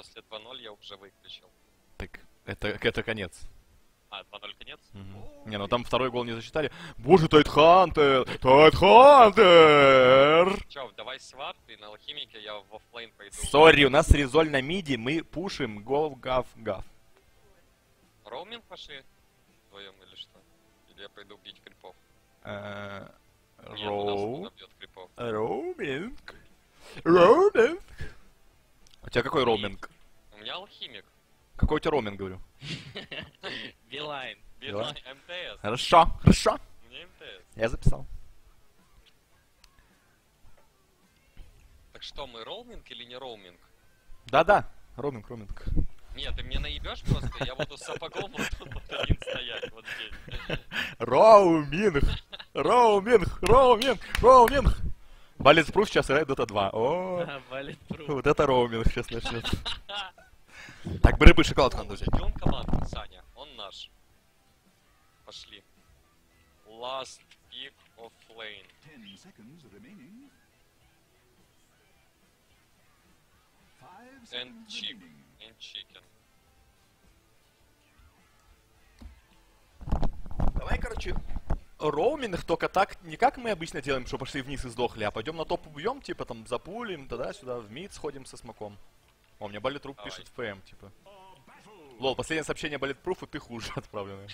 после 2:0 я уже выключил. Так, это конец. А, 2:0 конец? Мгм. Не, ну там второй гол не засчитали. Боже, Тайтхантер! Тайтхантер! Чё, давай свап, и на алхимике я в оффлейн пойду. Сори, у нас резоль на миди, мы пушим гол гав гав. Роуминг пошли? Вдвоем или что? Или я пойду бить крипов? Нет, у нас Роу. он бьет крипов. Роуминг. Роуминг. У тебя какой роуминг? У меня алхимик. Какой у тебя роуминг, говорю? Билайн. Битлайн, МТС. Хорошо, хорошо. Мне МТС. Я записал. Так что, мы роуминг или не роуминг? Да-да, роуминг, роуминг. Нет, ты мне наебешь просто, я буду с сапогом вот тут вот один стоять, вот здесь. Роуминг. Роуминг, роуминг, роуминг. Bulletproof сейчас играет Dota 2. О, Валит пруф. вот это роуминг сейчас начнется. Так, брыбы шоколадку надо взять. Идем команду, Саня, он наш. Пошли. Last pick of lane. 10 seconds remaining. 5 And seconds chip. remaining. And chicken. Давай, короче, роуминг только так, не как мы обычно делаем, что пошли вниз и сдохли, а пойдем на топ убьем, типа там запулим, туда-сюда, в мид сходим со смоком. О, мне Bulletproof Давай. пишет в ПМ, типа. Лол, последнее сообщение Bulletproof, и ты хуже отправленное.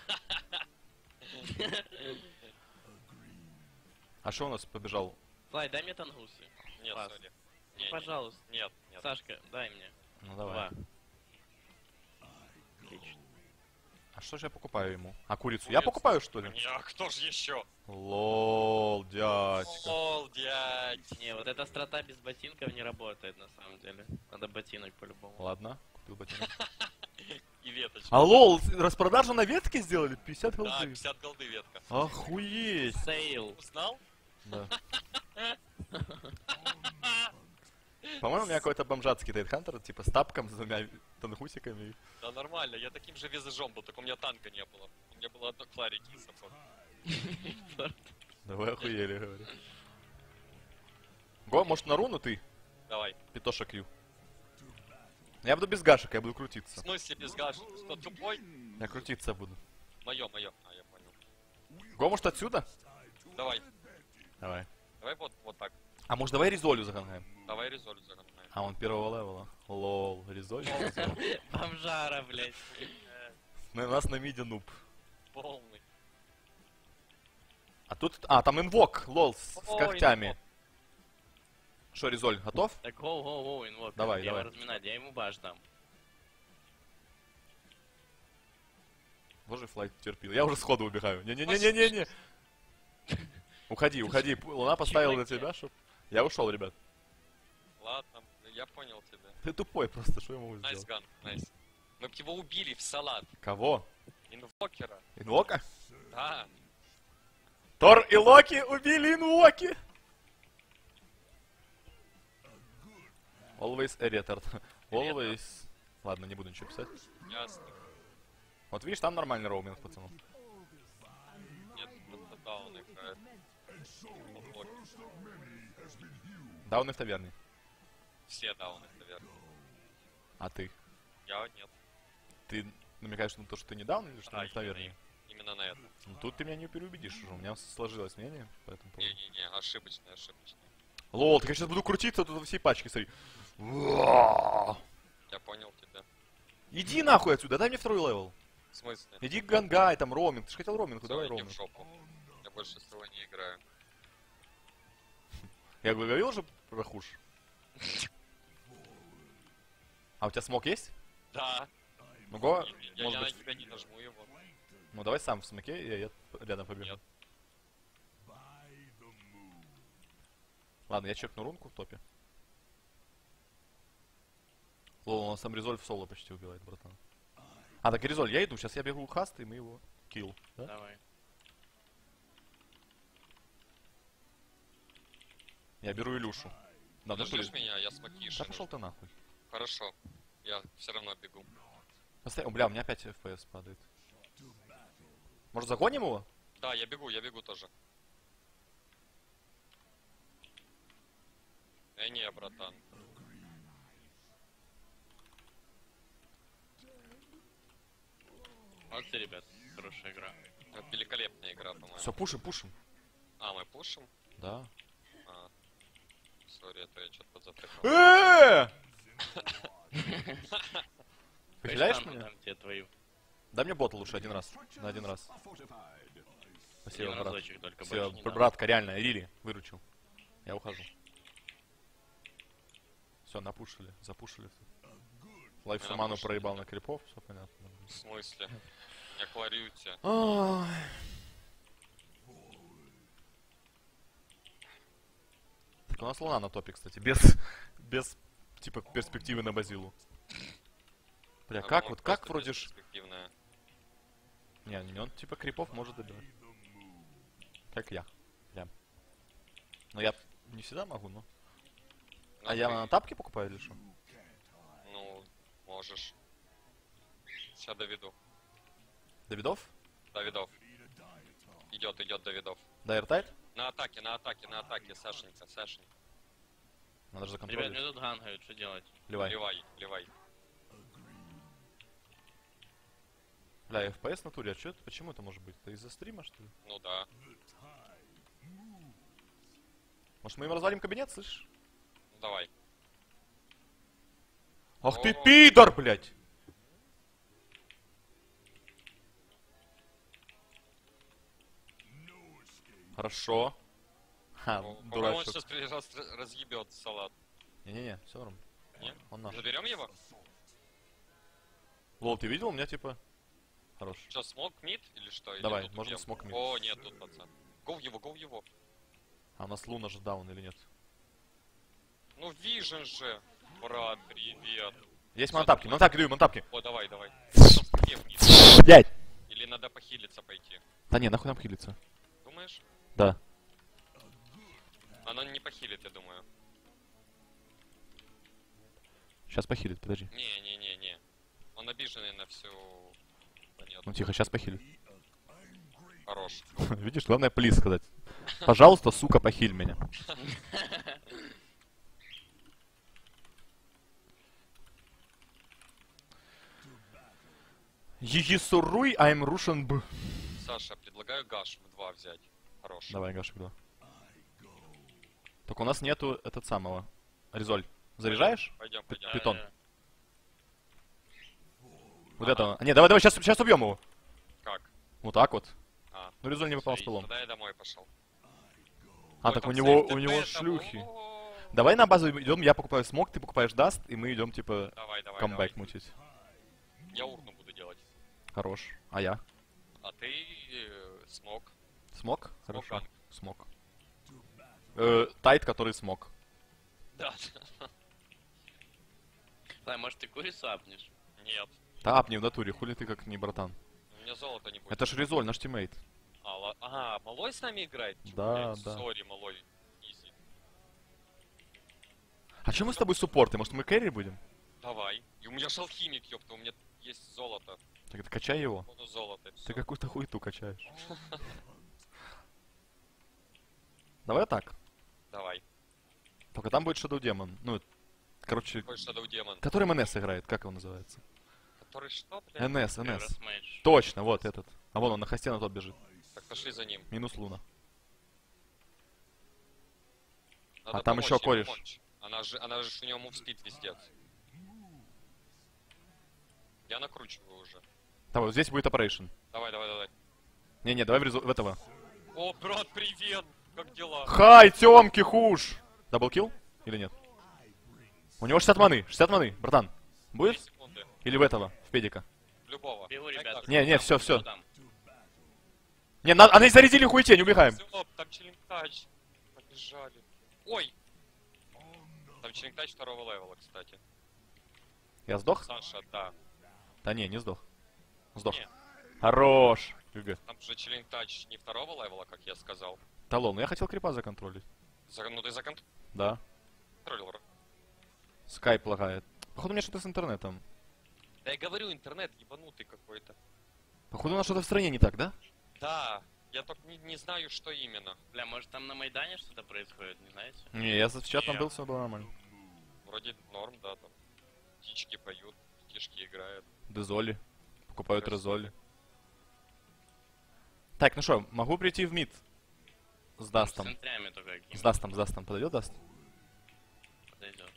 А что у нас побежал? Слай, дай мне тангусы. Нет, Пас. сори. Не, не, Пожалуйста. Нет, нет. Сашка, дай мне. Ну давай. 2. Отлично. А что же я покупаю ему? А курицу? Я покупаю, что ли? Не, а кто же еще? Лол, дядька. Ол, дядь. Не, вот эта страта без ботинков не работает на самом деле. Надо ботинок по-любому. Ладно, купил ботинок. И веточка. А лол, распродажу на ветке сделали? 50 Да, голды. 50 голды ветка. Охуеть. Сейл. Узнал? Да. По-моему, у меня какой-то бомжатский Тайтхантер, типа с тапком, с двумя тангусиками. Да нормально, я таким же визажом был, только у меня танка не было. У меня было одно кларики и сапог. Да вы охуели, говорю. Го, может на руну ты? Давай. Пятоша Q. Я буду без гашек, я буду В крутиться. смысле без гаш? Что, тупой? Я крутиться буду. Мое. А, я понял. Го, может отсюда? Давай. Давай. Давай вот так. А может давай Резолю загонаем? Давай резоль загонаем. А он первого левела. Лол, Резоль. Бомжара, блядь. У нас на миде нуб. Полный. А тут... А, там инвок, лол, с Ой, когтями. инвок. Что, Резоль, готов? Так, гоу, инвок. Давай, Я его давай. разминать, я ему баш дам. Боже, флайт терпил. Я уже сходу убегаю. Не-не-не-не-не-не. Уходи, уходи. Луна поставила на тебя, чтоб... Я ушел, ребят. Ладно, я понял тебя. Ты тупой просто, что я могу Найс сделать? ган, найс. Мы б его убили в салат. Кого? Инвокера. Инвока? Да. Тор и Локи убили Инвоки! Always a retard. Always... Ладно, не буду ничего писать. Ясно. Вот видишь, там нормальный роуминг, пацанов. Нет, это даун играет. Инвокер. Дауны в таверне. Все дауны, наверное. А ты? Я нет. Ты намекаешь на то, что ты не даун или что Да, не в таверне? Именно на это. Ну, тут ты меня не переубедишь уже. У меня сложилось мнение по этому поводу. Не-не-не, ошибочно. Лол, так я сейчас буду крутиться тут во всей пачке, смотри. Уа! Я понял тебя. Иди нахуй отсюда, дай мне второй левел. В смысле? Иди к Гангай, там роуминг. Ты же хотел роуминг, Всё, давай иди в роуминг. жопу. Я больше с тобой не играю. Я говорил же про хуш. А у тебя смог есть? Да. Ну го, Я может на быть... тебя не нажму его. Ну давай сам в смоке, я рядом побегу. Нет. Ладно, я чекну рунку в топе. Лол, у нас там Резоль в соло почти убивает, братан. А, так Резоль, я иду, сейчас я бегу хаст, и мы его килл. Да? Давай. Я беру Илюшу. Да, ну Подождешь меня, я смокишу. Да пошел ты нахуй. Хорошо. Я все равно бегу. О, бля, у меня опять FPS падает. Может загоним его? Да, я бегу тоже. Не, братан. Молодцы, ребят. Хорошая игра. Это великолепная игра, по-моему. Все, пушим, пушим. А, мы пушим? Да. А. Сори, это я что-то подзатыкал. Похиляешь Каштану меня? дам тебе твою. Дай мне бота лучше один раз. На один раз. Are fortified. Спасибо, Один брат. разочек только, Все, больше не дам. братка, реально, Рили, выручил. Я ухожу. Все, напушили, запушили. Лайф Мы Саману напушили, проебал да. на крипов, все понятно. В смысле? Я кларюте. Ай. Так у нас Луна на топе, кстати, без типа перспективы на Базилу. Бля, как вот, как вроде ж... Не, он типа крипов может добивать. Как я. Прям. Но я не всегда могу, но... А я на тапке покупаю или что? Ну, можешь. Сейчас Давиду. Давидов? Давидов. Идет Давидов. Дайртайт? На атаке, Сашенька. Надо же Ребят, законтролить. меня тут гангают, что делать? Ливай. Ливай. Бля, FPS в натуре, а чё это? Почему это может быть? Это из-за стрима, что ли? Ну да. Может мы им развалим кабинет, слышишь? Ну, давай. Ах ты О. пидор, блядь! Хорошо. Ха, По-моему, он дурачок. сейчас разъебет салат. Не-не-не, все норм. Не? Он наш. Заберем его? Лол, ты видел? У меня типа... Хорош. Что, смог мид или что? Или Давай, тут можно убьем? смог мид. О, нет, тут пацан. Гоу его. А у нас Луна же даун или нет? Ну, вижен же. Брат, привет. Есть Всё, монтапки, давай. монтапки, даю, монтапки. О, давай. Где вниз? Блять! Или надо похилиться пойти? Да не, нахуй нам хилиться. Думаешь? Да. Оно не похилит, я думаю. Сейчас похилит, подожди. Не. Он обиженный на всю Ну планету. тихо, сейчас похилит. Хорош. Видишь, главное плиз сказать. Пожалуйста, сука, похиль меня. Егисуруй, I'm Russian B. Саша, предлагаю Гаш в 2 взять. Хорош. Давай, Гашек, да. Только у нас нету этот самого. Резоль. Заряжаешь? Пойдем. Питон. Да. Вот этого. Не, давай, сейчас убьем его. Как? Вот так вот. А. Ну, резоль не выпал Смотри, столом. Тогда я домой пошел. А, Ой, так там у него сейф ТП, там- шлюхи. О-о-о. Давай на базу идем, я покупаю смог, ты покупаешь даст, и мы идем типа Давай. камбэк мутить. Я урну буду делать. Хорош. А я? А ты смог. Смог? Хорошо. Смог. Смог. Тайт, который смог. Да. Слай, может ты курицу апнешь? Нет. Да, апни в натуре, хули ты как не братан. У меня золота не будет. Это ж Резоль, наш тиммейт. Ага, Малой с нами играет? Да, да. Сори, Малой. Изи. А чем мы с тобой суппорты? Может мы кэрри будем? Давай. И у меня ж алхимик, ёпта, у меня есть золото. Так это качай его. Буду золото. Ты какую-то хуйту качаешь. Давай так. Давай. Только там будет Shadow Demon. Ну, короче, Какой Shadow Demon? который МНС играет, как его называется? Который что, блядь? НС. Евросмейдж. Точно, вот этот. А вон он на хосте на тот бежит. Так пошли за ним. Минус Луна. Надо там помочь еще ему, кореш. помочь. Она же у него мувспид вездец. Я накручиваю уже. Давай, вот здесь будет operation. Давай. Не-не, давай в этого. О, брат, привет! Как дела? Хай, Тёмки, хуш! Даблкил? Или нет? У него 60 маны, братан. 2 Будет? секунды. Или в этого, в педика? Любого. Пиву, Дай ребят. так. Не, всё. Кто там? Не, они зарядили хуетень, убегаем. Всё, там челлинг-тач. Побежали. Ой! Там челлинг-тач 2-го левела, кстати. Я сдох? Саша, да. Да не сдох. Сдох. Не. Хорош. ГГ. Там же челлинг-тач не 2-го левела, как я сказал. Талон, ну я хотел крипа законтролить. Ну ты законтролил. Да. Скайп лагает. Походу у меня что-то с интернетом. Да я говорю, интернет ебанутый какой-то. Походу у нас что-то в стране не так, да? Да, я только не знаю, что именно. Бля, может там на Майдане что-то происходит, не знаете? Не, я в чатом Не. был, все было нормально. Вроде норм, да, там. Птички поют, птички играют. Дезоли. Покупают Красиво. резоли. Так, ну что, могу прийти в мид. С С Дастом. центрями только какими. С Дастом. Подойдет Даст? Подойдет.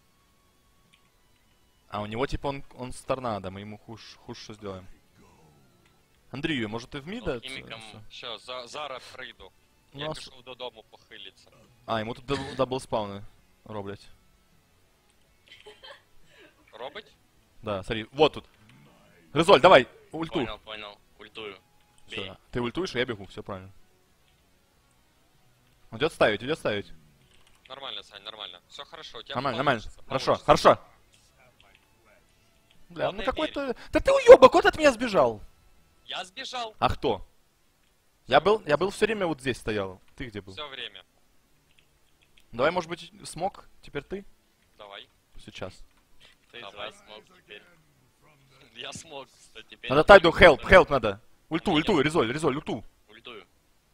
А у него типа он с торнадо, мы ему хуже что сделаем. Андрію, може ти вмій дати? Алхімікам. Що, зараз прийду. Ну, Я а пішов додому похилитися. А, йому тут дабл спауни роблять. Робить? Да, смотри, вот тут. Резоль, давай, ульту. Понял. Ультую. Бей. Всё, ты ультуешь, а я бегу, все правильно. Идет ставить. Нормально, Сань, нормально. Все хорошо, у тебя Нормально. получится, Хорошо. получится. Бля, ну Главное, какой-то... Да ты уебок, вот от меня сбежал. Я сбежал А кто? Я был все время вот здесь стоял. Ты где был? все время. Давай, может быть, смог? Теперь ты? Давай. Сейчас. Ты из Давай. вас смог теперь. Я смог, кстати. Теперь Надо ты тайду, будешь help надо. Ульту, резоль, ульту. Ультую.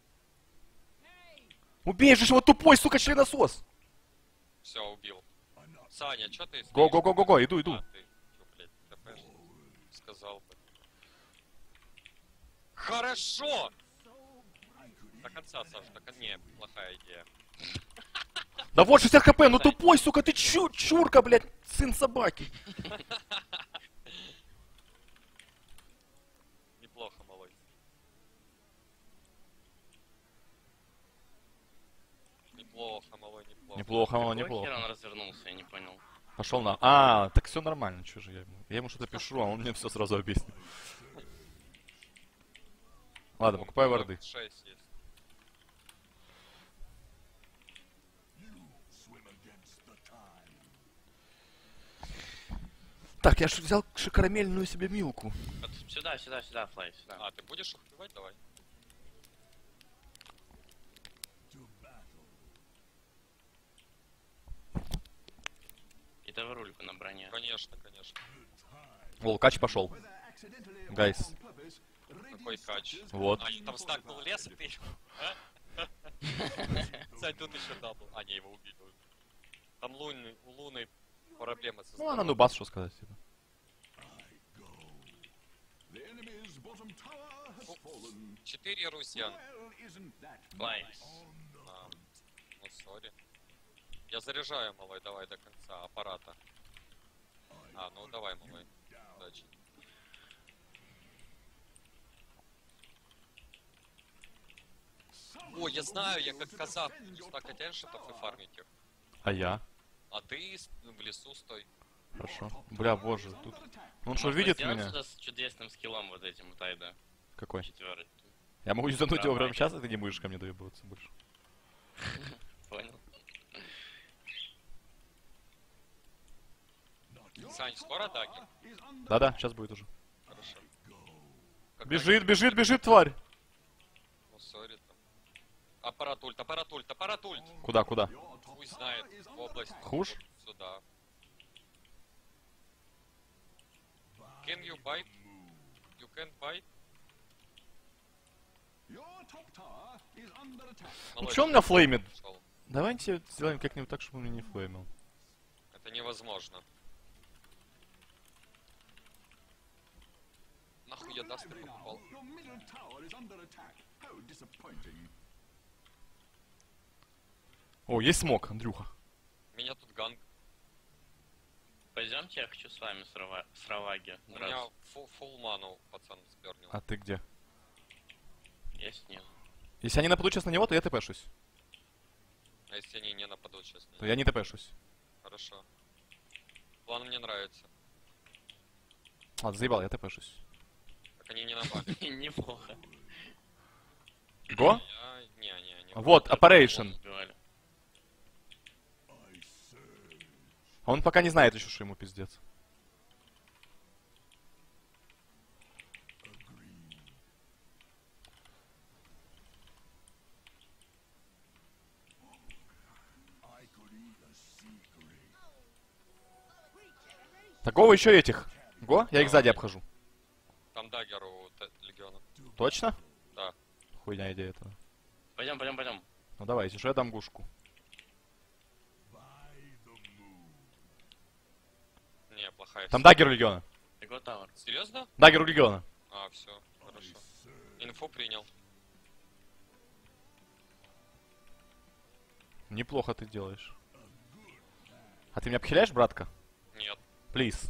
Убей же его тупой, сука, членосос. Все, убил. Саня, что ты Го, стоишь? иду. А, ты, чё, блядь, ТП сказал бы. Хорошо! До конца, Саш, не, плохая идея. Да вот 60 хп, ну тупой, сука, ты чурка, блядь, сын собаки. Неплохо, малой. Неплохо, малой, неплохо. Неплохо, мало, Какого неплохо. хера он развернулся, я не понял. Пошел на... А, так все нормально, что же я ему? Я ему что-то пишу, а он мне все сразу объяснит. Ладно, покупаю варды. 6 есть. Так, я же взял карамельную себе милку. Вот сюда, Флай, сюда. А, ты будешь их убивать? Давай. И товарульку на броне. Конечно. О, кач пошел. Гайс. Какой кач? Вот. А, там стакнул лес, и ты... А? Кстати, тут еще дабл. А, не, его убили. Там у Луны проблемы со Ну, она здоровьем. нубас, что сказать. Типа. The enemy's bottom tower has fallen. 4 русьян. Well, isn't that Флай. А, ну, сори. Я заряжаю, малой, давай до конца аппарата. А, ну давай, малой. Удачи. О, я знаю, я как казах буду стакать эншитов и фармить их. А я? А ты в лесу стой. Хорошо. Бля, боже, тут... Он что, Можно видит сделать меня? сюда с чудесным скиллом вот этим у Тайда. Какой? Четвёрый. Я могу юзануть его прямо Давай. сейчас, и ты не будешь ко мне доебываться больше. Понял? Сань, скоро дагер? Да-да, сейчас будет уже. Хорошо. Как Бежит, тварь! Ну, сори там. Аппарат ульт. Куда? Пусть знает, в область. Хуш? Вот сюда. Can you bite? You can bite? Your top tower is under attack. Ну Малой, чё он меня флеймит? пошёл. Давайте сделаем как-нибудь так, чтобы он меня не флеймил. Это невозможно. Нахуй я даст Heavy now. покупал. Your middle tower is under attack. How disappointing. О, есть смог, Андрюха. Меня тут ганг. Пойдемте, я хочу с вами с Раваги У меня драться. фулл ману пацан спернил. А ты где? Я снизу. Если они нападут сейчас на него, то я тпшусь. А если они не нападут сейчас? То я не тпшусь. Хорошо. План мне нравится. Ладно, заебал, я тпшусь. Так они не напали. Неплохо. Го? Не. Вот, operation. Сбивали. А он пока не знает еще, что ему пиздец. Такого еще этих. Го? Я их сзади обхожу. Там дагер у легиона. Точно? Да. Хуйня идея этого. Пойдем. Ну давай, если что, я дам гушку. Не, плохая. Там дагер у легиона. Его тавер. Серьезно? Дагер у легиона. А, все, хорошо. Инфу принял. Неплохо ты делаешь. А ты меня обхиляешь, братка? Нет. Плиз.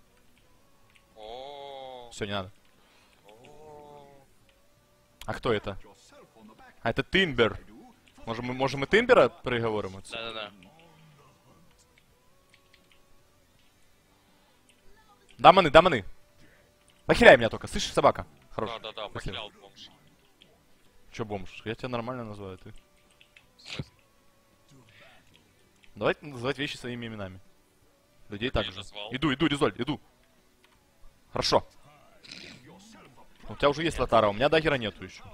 О. Все, не надо. О. А кто это? yourself on the back. А это Тимбер. Можем и Тимбера приговорим? отсюда? Да-да-да. Да, маны. Похиляй меня только, слышишь, собака? Хорош. Да-да-да, Спасибо. похилял бомж. Че бомж? Я тебя нормально называю, ты. В смысле? Давайте называть вещи своими именами. Людей Так я так и же. назвал. Иду, Резоль, иду. Хорошо. У тебя уже есть Лотара, у меня дагера нету еще.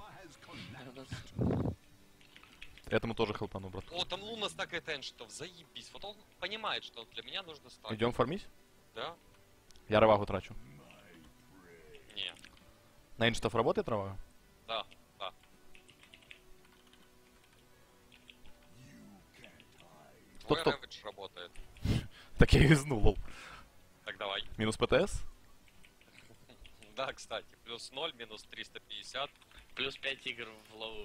Этому тоже хелпану, брат. О, там Луна стакает эншитов, заебись. Вот он понимает, что для меня нужно стакать. Идем фармить? Да? Я равагу трачу. Не. На инштов работает равага? Да, да. Твой Кто-кто? рэвидж работает. Так я и изнул, лол. Так давай. Минус ПТС? Да, кстати, плюс 0, минус 350. Плюс 5 игр в лоу.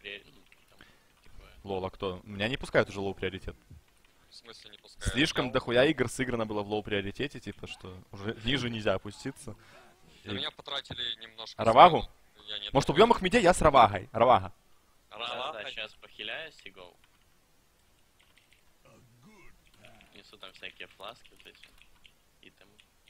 Лол, а кто? Меня не пускают уже лоу приоритет. В смысле не пускает? Слишком Да, дохуя игр сыграно было в лоу приоритете, типа, что уже ниже нельзя опуститься. На меня потратили немножко... Равагу? смену. Я не Может, доволен. убьем их в миде, я с равагой. Равага. Да-да-да, Равага? сейчас похиляюсь и гоу. Несу там всякие фласки вот эти. И там.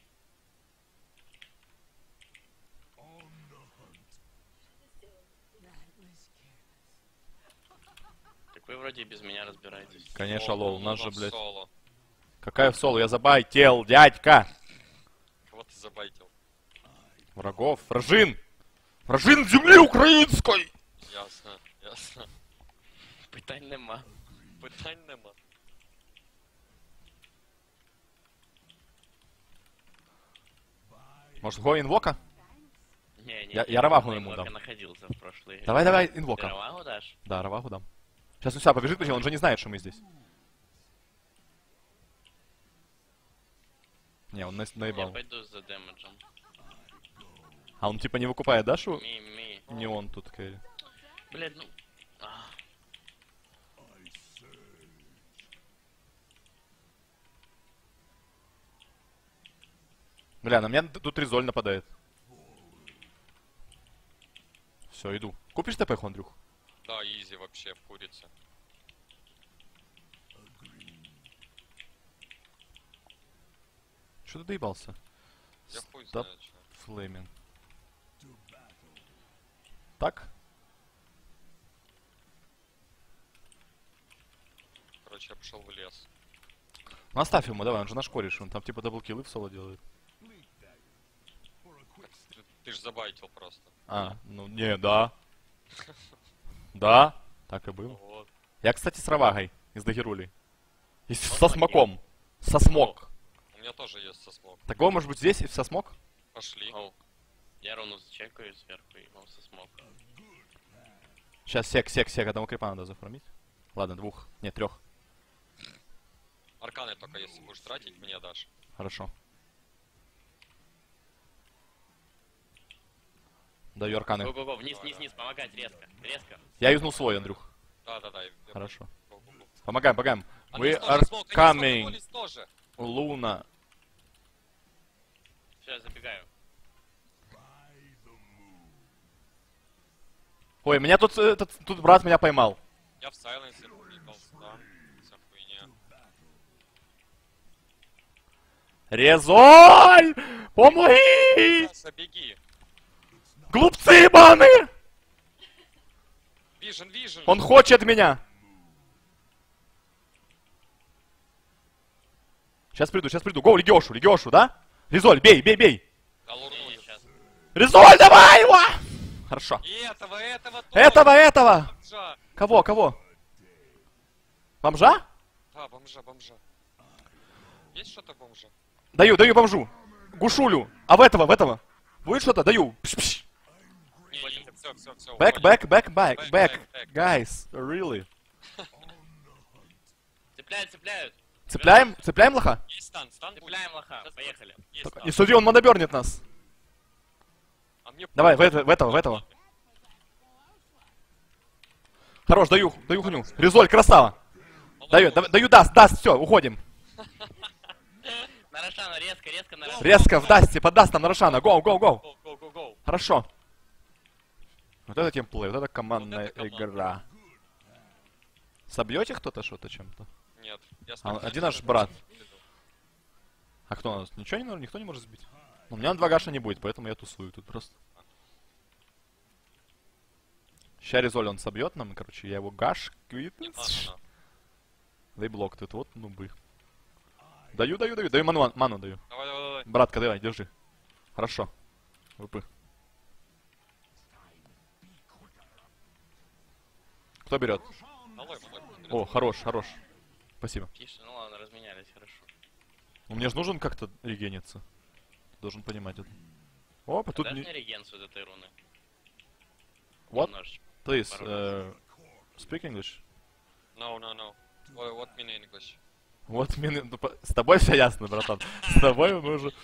Так вы вроде и без меня разбираетесь. Конечно, лол, у нас же, Луна в блядь. соло. Какая в соло? Я забайтил, дядька! Кого ты забайтил? Врагов. Вражин! Вражин земли украинской! Ясно, ясно. Питань нема. Питань нема. Может, го инвока? Не, Я равагу на ему Инвока дам. находился в прошлой игре. Давай, Ты инвока. равагу дашь? Да, равагу дам. Сейчас он сюда побежит, он же не знает, что мы здесь. Не, он Я наебал. пойду за дэмэджем. А он типа не выкупает Дашу? Ми. Не он тут кэри. Блядь, ну... А, Бля, на меня тут Резоль нападает. Все, иду. Купишь ТП, Андрюх? Да, изи вообще в курице. Что ты доебался? Я хуй Стоп. знаю, чё. Флейминг. Так? Короче, я пошел в лес. Ну оставь ему, давай, он же наш кореш, он там типа даблкиллы в соло делает. Ты ж забайтил просто. А, ну не, да. Да, так и было. Вот. Я, кстати, с Равагой из Дагерули. И Вот со так смоком. Со смок. У меня тоже есть сосмок. Такого может быть здесь и со смок? Пошли. оу. Я руну зачекаю сверху и он со смог. Сейчас сек, одного крипа надо зафармить. Ладно, 2. Нет, 3. Арканы только если будешь тратить, мне дашь. Хорошо. Даю арканы. Го-го-го, вниз, помогать, резко. Я юзнул свой, Андрюх. Да. Хорошо. Го-го-го. Помогаем. А We Лис тоже are смог, coming. Лис тоже. Луна. Сейчас забегаю. Ой, меня тут, тут брат меня поймал. Я в сайленсе проебался, да. Вся хуйня. Резоль! Помоги! Саса, беги. Глупцы ебаны! Вижен. Он хочет меня! Сейчас приду. Гоу, Легиошу, да? Резоль, бей! Да лурную. Сейчас. Резоль, давай его! Хорошо. И этого тоже. Этого! Бомжа. Кого? Бомжа? Да, бомжа. Есть что-то бомжа? Даю бомжу. Гушулю. А в этого? Будет что-то? Даю. Пш-пш. Не, все. Back. Back. Guys, really? Цепляют. Цепляем лоха? Есть стан будет. Цепляем лоха, Сейчас поехали. будет. Есть Только стан. не смотри, он монобернет нас. А мне Давай, в этого. Хорош, даю хуню. Резоль, красава. Даю даст, все, уходим. На Рошана, резко на Рошана. Резко в дасте, подаст нам на Рошана. Гоу. Go. Хорошо. Вот это тимплей, вот это командная Вот это команда. игра. Собьете кто-то что-то чем-то? Нет, я Один наш брат. А кто у нас? Никто не может сбить. У меня 2 гаша не будет, поэтому я тусую тут просто. Ща Резоль он собьет нам, короче, я его гаш. Не надо, на. They blocked it, вот нубы. Даю ману даю. Давай. Братка, давай, держи. Хорошо. ВП. Кто берет? Малой. О, хорош. Спасибо. Тише, ну ладно, разменялись, хорошо. Мне же нужен как-то регениться. Должен понимать это. Опа, тут Дашь не... мне регенцию от этой руны? What? Немножечко. Please, Пару speak English. No. What mean English? Вот, с тобой все ясно, братан. С тобой мы уже...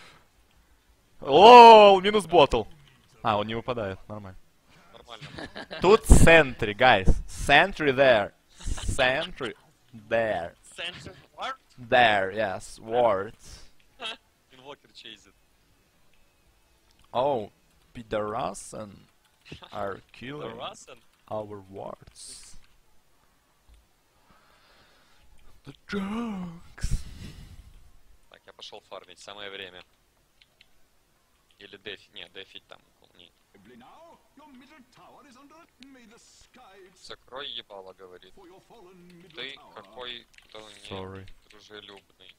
О, минус ботл. А, он не выпадает, нормально. Нормально. Тут sentry, guys. Sentry there. Sentry there. Center Ward? There, yes. Wards. Invoker chased. Oh, Pidarasan are The killing Russian? our wards. The drugs. Так, я пошел фармить, самое время. Или дефи... Не, дефить там. Не. Now, your middle tower is under. May the skies Закрой ебало, говорит. for your fallen middle Ты tower. какой-то Sorry. не дружелюбный.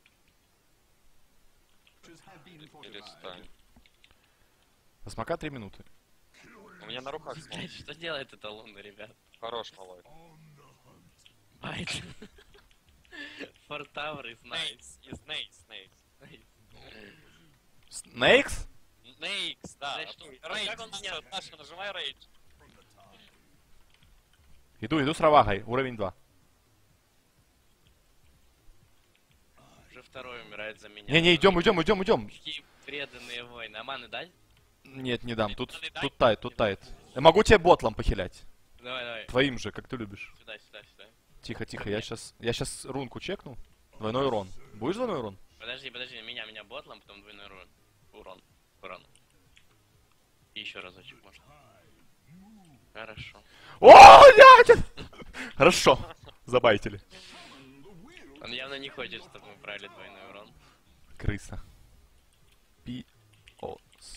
Have been fortified. Перестань. До смока 3 минуты. У меня на руках смог. Что делает эта луна, ребят? Хорош, малой. Байт. For tower is nice. Snakes. Snakes? Snakes, да. Знаешь, что, Рейдж, как он меня- Саша, нажимай рейдж. Иду с Равагой, уровень 2. Уже второй умирает за меня. Не, идем. Какие преданные воины. А маны дать? Нет, не дам, тут Дай. тайт. Я могу тебе ботлом похилять. Давай. Твоим же, как ты любишь. Сюда. Тихо, я сейчас рунку чекну. Двойной урон. Будешь двойной урон? Подожди, меня ботлом, потом двойной урон. И еще разочек можно. Хорошо. О, блядь! Хорошо, забайтили. Он явно не хочет, чтобы мы брали двойной урон. Крыса. Пиос.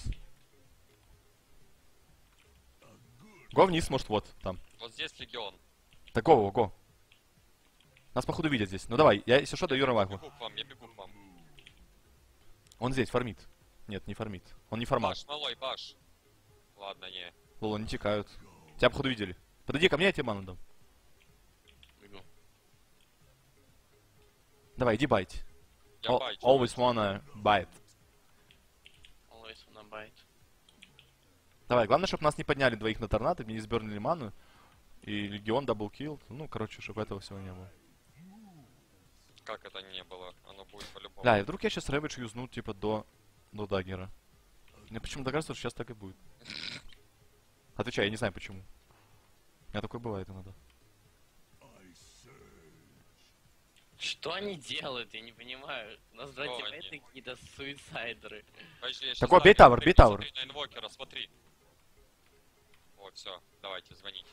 Го вниз, может, вот, там. Вот здесь легион. Так, го. Нас, походу, видят здесь. Ну давай, я, если что, даю Равагу. Я бегу к вам. Он здесь фармит. Нет, не фармит. Он не фармат. Баш, малой, баш. Ладно, не. Лол, они текают. Тебя, походу, видели. Подойди ко мне, я тебе ману дам. Бегу. Давай, иди байт. Я байчу. Always wanna bite. Always wanna bite. Давай, главное, чтобы нас не подняли двоих на торнадо, не сбернули ману. И легион даблкил. Ну, короче, чтобы этого всего не было. Как это не было? Оно будет по-любому. Да, и вдруг я сейчас рэвидж юзну, типа, до даггера. Мне почему-то кажется, что сейчас так и будет. Отвечай, я не знаю почему. У меня такое бывает иногда. Что они делают? Я не понимаю. У нас вроде они? какие-то суицайдеры. Подожди, я щас Такой, знаю. бей тавер, Смотри, бей тавер. Смотри на инвокера, смотри. Вот, все, давайте, звоните.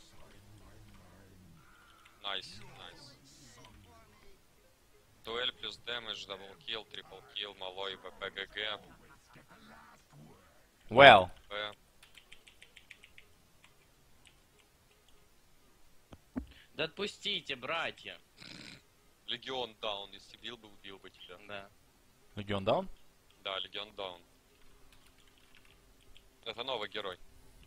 Найс. Дуэль плюс дэмэдж, даблкилл, триплкилл, малой, ВПГГ, Well. П. Да отпустите, братья. Легион даун, если бил бы, убил бы тебя. Да. Легион даун? Да, легион даун. Это новый герой.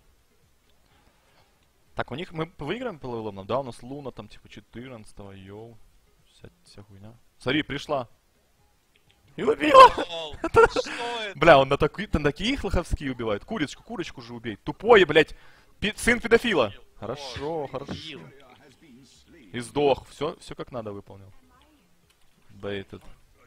Так, у них мы выиграем по левелам? Да, у нас Луна там типа 14-го, йоу. Вся хуйня. Смотри, пришла. И убила! Что это? Бля, он на таких лоховские убивает. Курочку же убей. Тупой, блядь. Сын педофила. Хорошо. И сдох. Все как надо выполнил. Бейтед.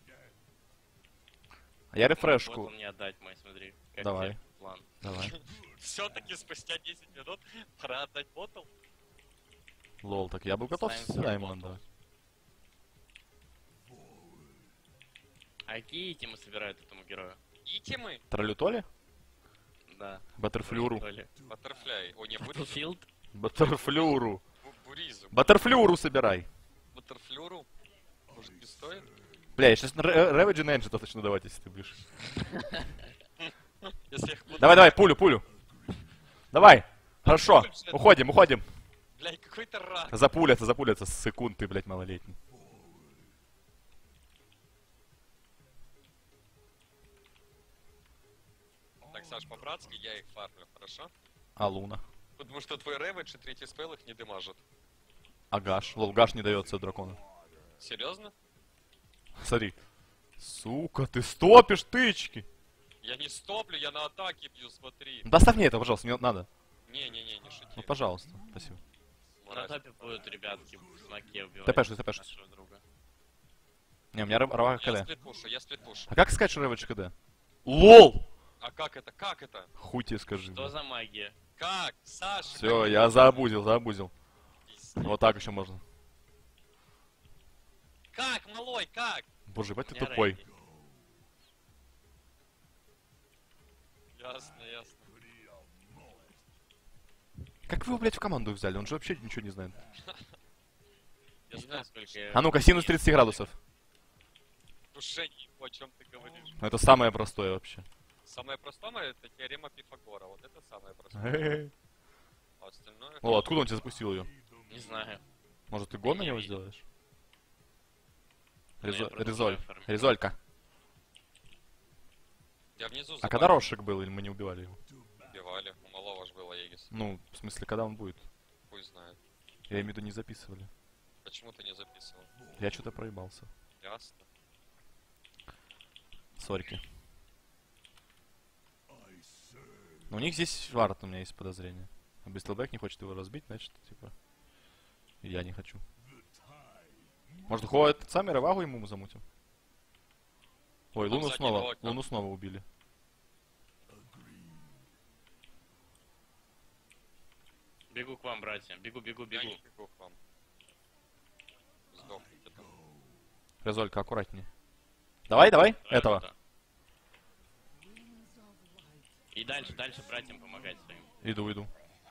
А я Вот рефрешку. он мне отдать мой, смотри. Как Давай. тебе план. Давай. Все-таки спустя 10 минут пора отдать ботл? Лол, так я был готов Science всегда ему Bottle. отдать. А какие итемы собирают этому герою? Итемы? Троллю-толи? Да. Баттерфлюру. Баттерфляй. О, не, буризу. Battlefield? Баттерфлюру. Буризу. Баттерфлюру собирай. Баттерфлюру? Может, не стоит? Бля, я сейчас Ravage Engine начну давать, если ты будешь. Если я их буду... Давай, пулю. Давай. Хорошо. Уходим. Блядь, какой-то рак. Запуляться, секунд ты, блядь, малолетний. Так, Саш, по-братски, я их фармлю, хорошо? А Луна? Потому что твой Ravage и третий спел их не демажит. А Гаш? Лол, Гаш не дается дракона. Серьезно? Смотри. Сука, ты стопишь тычки. Я не стоплю, я на атаке бью, смотри. Доставь мне это, пожалуйста, мне надо. Не шути. Ну, пожалуйста, спасибо. На Мразь. топе будут ребятки в смоке убивать Тэпэшусь. нашего друга. Не, у меня Рава Я КД. сплитпушу. А как искать Ravage КД? ЛОЛ! А как это? Как это? Хуй тебе скажи. Что за магия? Как? Саша, Все, как я это? заобузил. Пиздец. Вот так еще можно. Как, малой, как? Боже, ебать У ты меня тупой. рейки. Ясно. Как вы его, блядь, в команду взяли? Он же вообще ничего не знает. Я знаю, сколько я... А ну-ка, синус 30 градусов. Душе не о чем ты говоришь. Ну, это самое простое вообще. Самое простое это теорема Пифагора. Вот это самое простое. А остальное... О, откуда он тебе запустил ее? Не знаю. Может, ты гон на Я него видел. сделаешь? Ну, я продолжаю Резоль. фармить. Резолька. Я внизу А когда Рошик был, или мы не убивали его? убивали. У малого ж было Егис. Ну, в смысле, когда он будет? Хуй знает. Я имею в виду, не записывали. Почему ты не записывал? Я что-то проебался. Ясно. Сорьки. Но у них здесь вард, у меня есть подозрение. А Бестлбэк не хочет его разбить, значит, типа... и я не хочу. Может, ходит сами Ревагу ему замутим? Ой, Там Луну задний снова, блок, там. Луну снова убили. Бегу к вам, братья. Бегу. Я не бегу к вам. Сдохните там. Резолька, аккуратнее. Давай, этого. Да. И дальше братьям помогать своим. Иду. У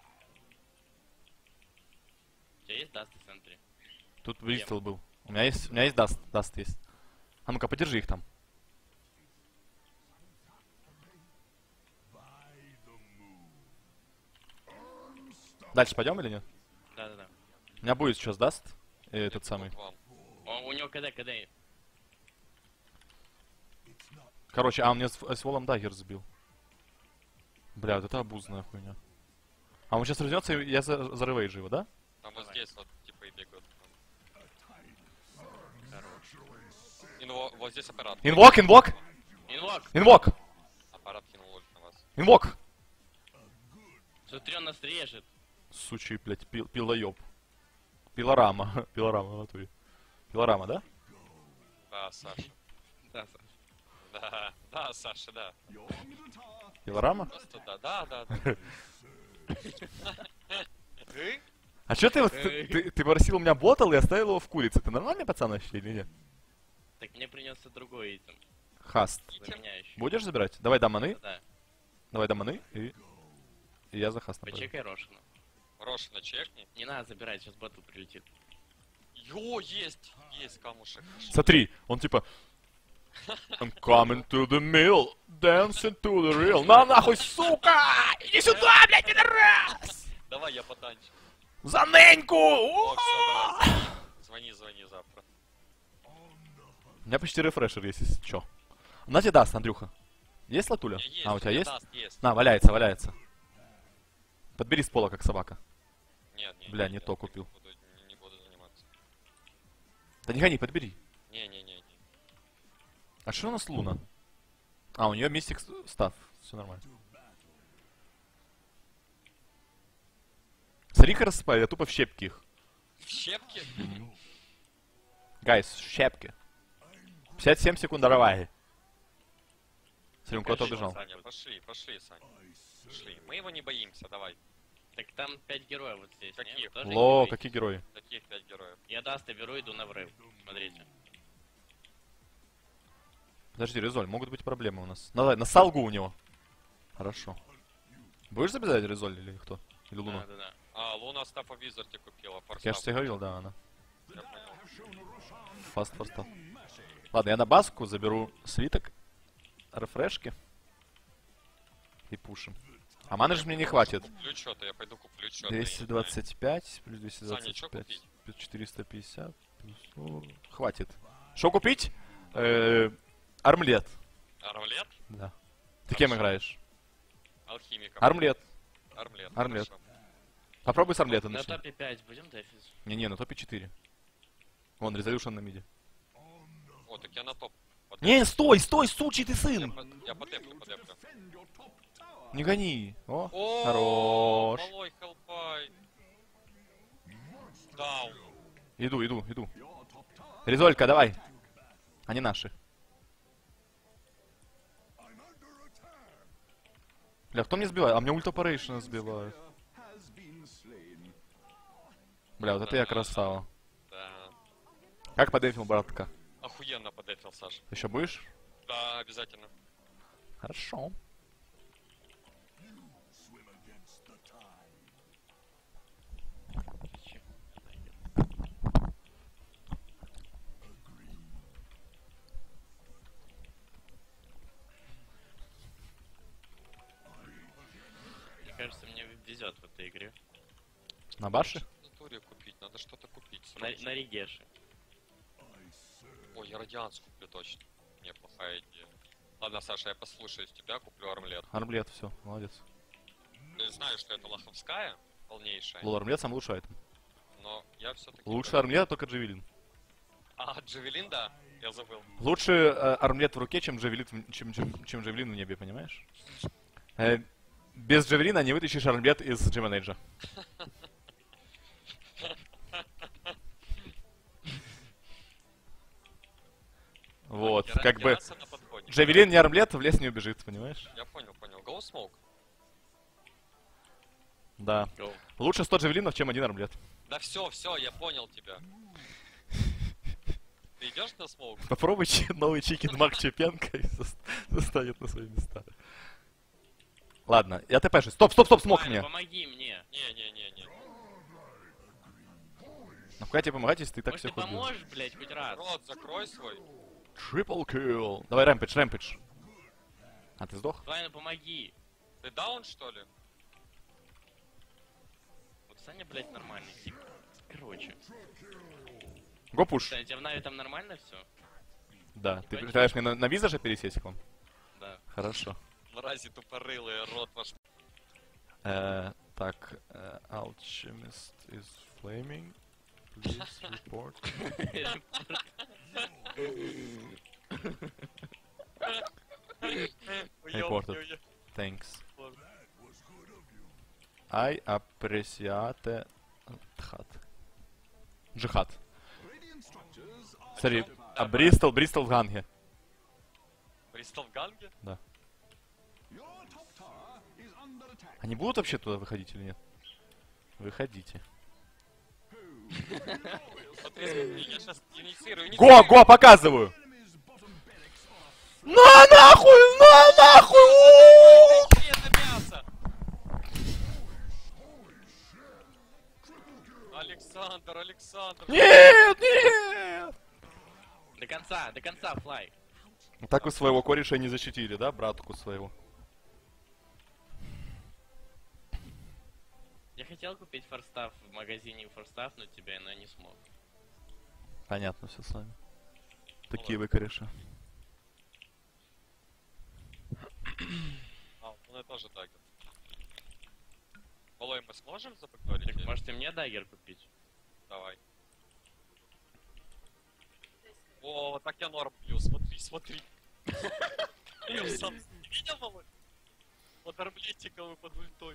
тебя есть даст в центре? Тут выстрел был. У меня есть даст есть. А ну-ка, подержи их там. Дальше пойдем или нет? Да. У меня будет сейчас даст. Этот самый. К вам. У него КД. Короче, он мне с волом даггер сбил. Бля, вот это обузная хуйня. А он сейчас развернется, и я зарываю его, да? Там вот Давай. здесь вот типа и бегают. Хорош. Вот здесь аппарат. Инвок! Инвок! Аппарат кинул ульт на вас. Инвок! Смотри, он нас режет. Сучий, блядь, пилоёб. Пилорама. Пилорама, в натуре. Пилорама, да? Да, Саша. Да, Саш. Да, Саша, да. Пилорама? Просто да. А чё ты вот... Ты попросил у меня ботл и оставил его в курице. Ты нормальный пацан вообще или нет? Так мне принесся другой итем. Хаст. Заменяющий. Будешь забирать? Давай дам маны. Да. Давай дам маны и я за хаст направлю. Почекай Рошину. Рошина чекни. Не надо забирать, сейчас батл прилетит. Йо, есть камушек. Смотри, он типа... I'm coming to the mill, dancing to the real. На нахуй, сука! Иди сюда, блядь, пидорас! Давай я потанчу. За Неньку! О, всё, давай. Звони завтра. У меня почти рефрешер есть, если чё. На тебе даст, Андрюха. Есть латуля? У меня есть, А, у тебя есть? даст, есть. На, валяется. Подбери с пола, как собака. Нет, Бля, не то купил. Не буду заниматься. Да не гони, подбери. Не. А что у нас Луна? А, у нее мистик став. Все нормально. Смотри-ка рассыпаю, я тупо в щепки их. В щепки? Гайс, в щепки. 57 секунд, давай. Смотри, он куда-то убежал. Саня, пошли, Саня. Пошли. Мы его не боимся, давай. Так там 5 героев вот здесь, Каких? нет? Тоже Ло, не какие герои. Таких 5 героев. Я даста беру, иду на врыв. Смотрите. Подожди, Резоль, могут быть проблемы у нас. Ну, давай, на салгу у него. Хорошо. Будешь забирать Резоль или кто? Или Луну? Да. А, Луна Стафа Визарде купила. Я же тебе говорил, да, она. Я понял. Фаст фаста. Ладно, я на баску заберу свиток, рефрешки и пушим. А маны же мне не хватит. Куплю что-то, я пойду куплю что-то. 225 плюс Саня, чё 225 купить? плюс 450 плюс... Ну, хватит. Что купить? Армлет. Армлет? Да. Ты кем Хорошо. играешь? Алхимиком. Армлет. Армлет. Армлет. Хорошо. Попробуй с армлета На начни. топе 5 будем дефить? Не-не, на топе 4. Вон, резолюшн на миде. О, так я на топ. Не, стой, сучий ты Я, сын! я подеплю. Defend your top tower. Не гони. О, О, хорош. малой хелпай. Дау. Иду. Your top tower. Резолька, давай. Они наши. I'm under attack. Бля, кто мне сбивает? А мне ультопарейшн сбивает. Has been slain. Бля, вот это я красава. Да. Как подефил, братка? Охуенно подефил, Саша. Еще будешь? Да, обязательно. Хорошо. Swim against the tide. Мне кажется, мне везет в этой игре. На баше? В натуре купить, надо что-то купить. На срочно. Ригеше. Ой, я радианс куплю точно. Неплохая идея. Ладно, Саша, я послушаюсь тебя, куплю армлет. Армлет, все, молодец. Я знаю, что это лоховская, полнейшая, Лол, армлет самый лучший айтем. но я все-таки... Лучше армлет, только джавелин. А, Джавелин, да, я забыл. Лучше армлет в руке, чем джавелин, чем джавелин в небе, понимаешь? Без джавелина не вытащишь армлет из Джеманейджа. Вот, как бы... Гераса на подходе. Джавелин не армлет, в лес не убежит, понимаешь? Я понял. Go Smoke. Да. Go. Лучше 100 джавелинов, чем один армлет. Да все, я понял тебя. Ты идешь на смоук? Попробуй новый чикен Мак Чепенко и застанет на свои места. Ладно, я ТП-шусь. Стоп, смог Ваня, мне. помоги мне. Не. Нахуя тебе помогать, если ты и так Может, ты всех убил? поможешь, блять, хоть раз? Рот закрой свой. Triple kill. Давай рэмпидж. А ты сдох? Ваня, ну помоги. Ты даун, что ли? Вот Саня, блять, нормальный тип. Короче. Го пуш. Саня, тебе в Нави там нормально все? Да. Ты предлагаешь мне на виза же пересесть к вам? Да. Хорошо. Мрази тупорылые, рот ваш. Так, Alchemist is flaming. Please report. Reported. Thanks. I appreciate Тхат. Джихад. Radiant structures are Смотри, а Бристол в Ганге. Пристал в ганге? Да. your top tower is under attack. Они будут вообще туда выходить или нет? Выходите. Смотри, я сейчас инициирую. Го, показываю! Enemy's bottom barracks are На нахуй! Это мясо! Александр! Нет! До конца, флай. Так вы своего кореша не защитили, да, братку своего? Я хотел купить форстав в магазине форстав, но тебя, но не смог. Понятно все с вами. Такие вы кореша. А, ну это тоже дагер. Малой, мы сможем забагорить? Так, может, и мне дагер купить? Давай. О, так я норм бью, смотри. Я сам видел, малой? Под армлетиком и под ультой.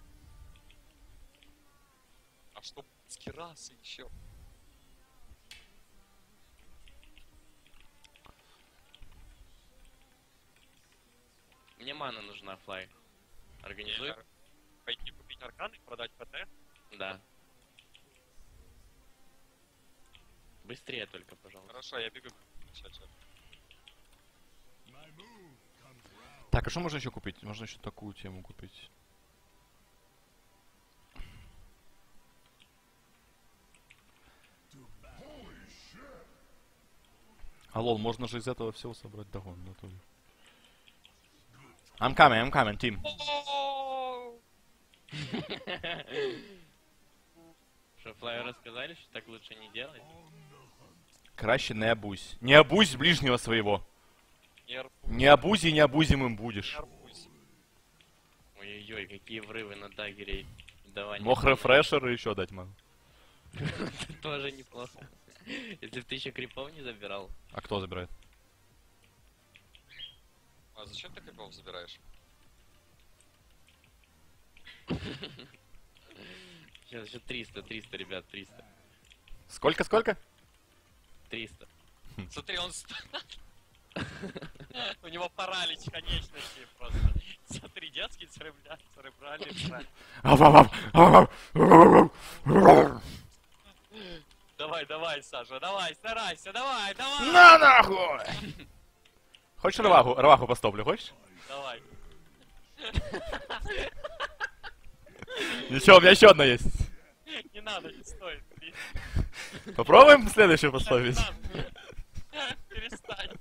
А что, с керасы еще? Мне мана нужна, флай. Организуй? Пойти купить арканы, продать ПТ? Да. Быстрее только, пожалуйста. Хорошо, я бегу. Сейчас. Так, а что можно еще купить? Можно еще такую тему купить. А лол, можно же из этого всего собрать догон. I'm coming, team. Что, Флаю рассказали, что так лучше не делать? Краще не обузь. Не обузь ближнего своего. Не обузи, не обузимым будешь. Ой-ой-ой, какие врывы на даггере. Давай. Мог рефрешер и еще дать могу. Тоже неплохо. Если бы ты еще крипов не забирал. А кто забирает? А зачем ты крипов забираешь? Сейчас еще 300, ребят, 300. Сколько? 300. Смотри, он... У него паралич конечностей просто. Смотри, детский церебральный. Давай, Саша, давай, старайся, давай! На нахуй! Хочешь рваху постоплю, хочешь? Давай. Ничего, у меня еще одна есть. Не надо, не стоит. Попробуем следующую поставить. Перестань.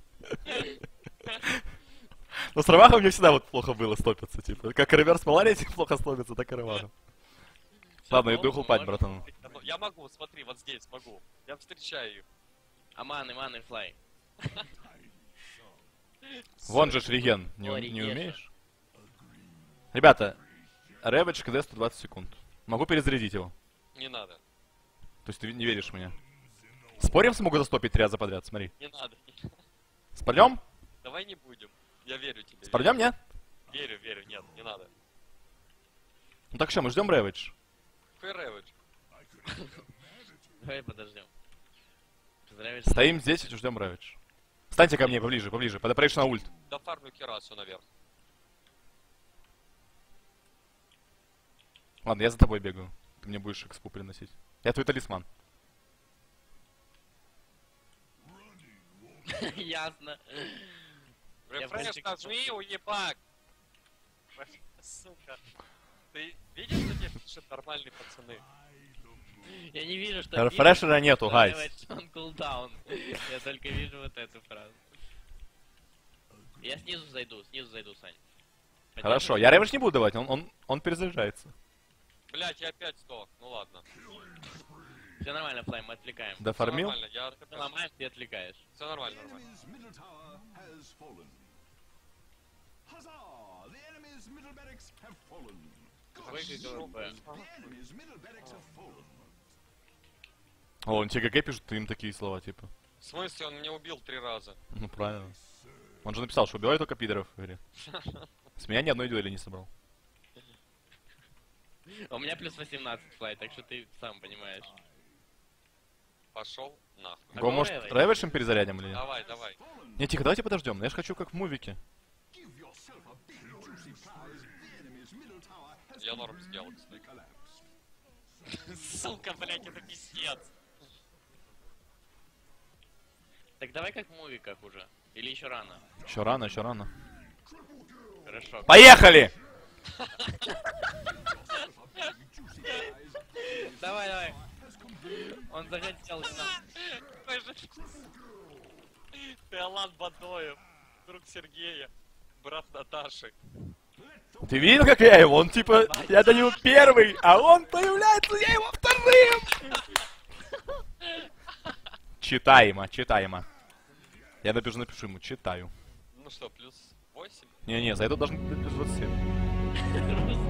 Но с рвахом мне всегда вот плохо было стопиться, типа. Как реверс Поларити плохо стопится, так и рвахом. Ладно, иду хлопать, братан. Я могу, смотри, вот здесь могу. Я встречаю их. А маны, Флай. Вон же Шриген. Не Оригеша. умеешь? Ребята, Рэвидж КД 120 секунд. Могу перезарядить его. Не надо. То есть ты не веришь в меня? Спорим, смогу застопить 3 раза подряд, смотри. Не надо. Спалем? Давай не будем. Я верю тебе. Спалем, нет? Верю, нет, не надо. Ну так что, мы ждем Рэвидж? Какой Рэвидж? Давай подождем. Поздравишь? Стоим здесь и ждем Рэвидж. Встаньте ко мне поближе. Подопрейш на ульт. Да фармлю Кирасу наверх. Ладно, я за тобой бегаю. Ты мне будешь экспу приносить. Я твой талисман. Ясно. Рефреш мальчик. нажми, уебак! Сука. Ты видишь, что тебе пишут нормальные пацаны? Я не вижу, что... Рефрешера нету, гайс. Он кулдаун. Я только вижу вот эту фразу. Я снизу зайду, Сань. Хорошо, я Рэвидж не буду давать, он перезаряжается. Блять, я опять сдох. Ну ладно. Все нормально, Флай, мы отвлекаем. Дофармил? Нормально, я Ты ломаешь, ты отвлекаешь. Все нормально. Enemy's middle tower has fallen. Huzzah! The enemy's middle barracks have fallen. Ой, как ГВП. The enemy's middle barracks have fallen. О, он ТГГ пишет им такие слова, типа. В смысле, он меня убил 3 раза. Ну, правильно. Он же написал, что убивает только пидоров в игре. С меня ни одной дуэли не собрал. У меня плюс 18, Флай, так что ты сам понимаешь. Пошел нахуй. А Го, может, Рэвидж? Рэвиджем перезарядим или нет? Давай. Не, тихо, давайте подождем. Я же хочу как в мувике. Give yourself a big juicy prize. The enemy's middle tower has Я норм сделал, кстати. collapsed. Сука, блять, это пиздец. Так давай как в мувиках уже. Или еще рано. Еще рано. Хорошо. Поехали! Давай. Он захотел к нам. Какой же... Ты Алан Бадоев, друг Сергея, брат Наташи. Ты видел, как я его? Он типа, я до него первый, а он появляется, я его вторым! Читаемо. Я напишу ему, читаю. Ну что, плюс 8? Не, за это должен быть плюс 27.